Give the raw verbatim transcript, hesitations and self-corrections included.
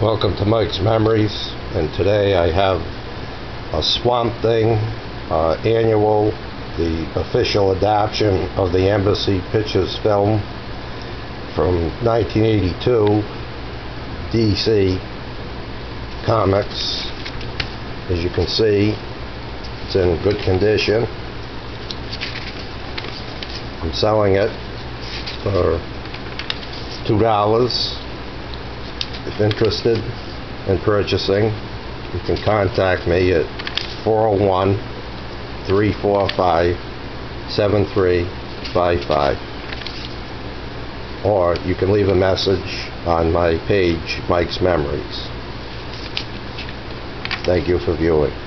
Welcome to Mike's Memories, and today I have a Swamp Thing uh, annual, the official adaptation of the Embassy Pictures film from nineteen eighty-two, D C Comics. As you can see, it's in good condition. I'm selling it for two dollars. If interested in purchasing, you can contact me at four oh one, three four five, seven three five five, or you can leave a message on my page, Mike's Memories. Thank you for viewing.